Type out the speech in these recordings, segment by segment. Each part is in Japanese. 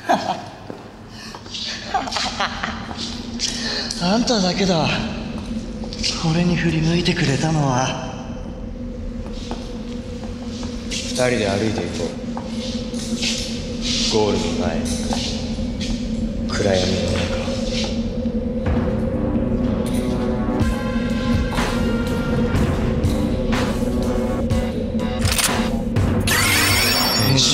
あんただけだ。俺に振り向いてくれたのは。 二人で歩いていこう。ゴールの前、暗闇の中。変身。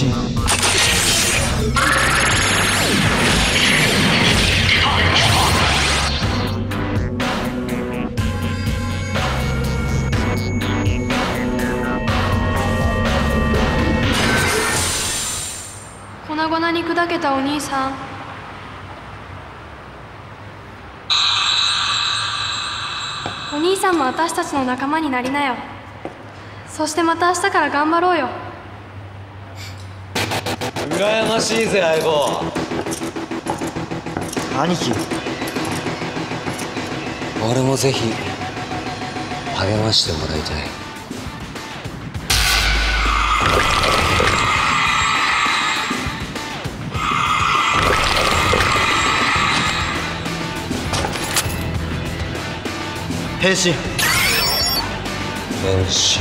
粉々に砕けたお兄さん。お兄さんも私たちの仲間になりなよ。そしてまた明日から頑張ろうよ。 羨ましいぜ相棒。 兄貴、 俺もぜひ励ましてもらいたい。 変身。 変身。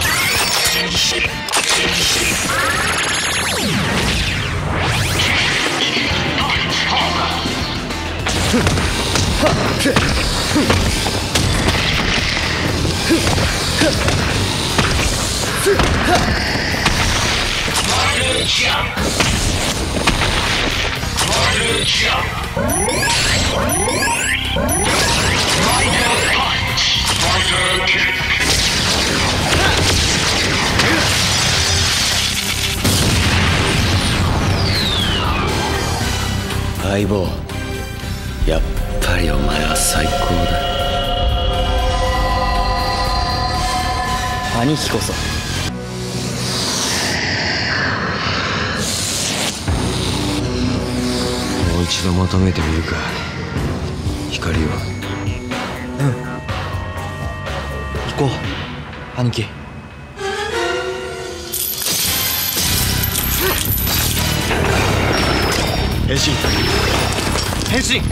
相棒、やっぱりお前は最高だ。 兄貴こそ。 もう一度求めてみるか、光を。 うん、行こう兄貴。変身。変身。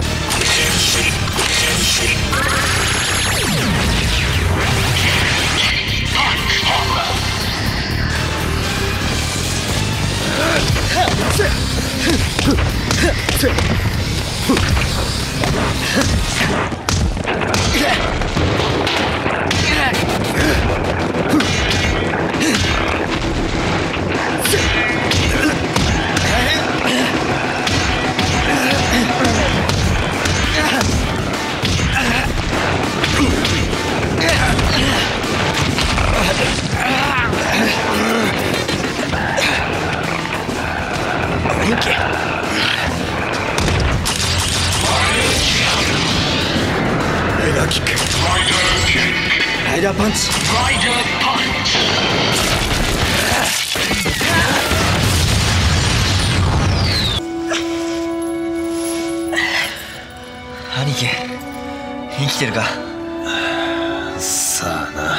ライダーキック。ライダーパンチ。兄貴、生きてるか？ さあな。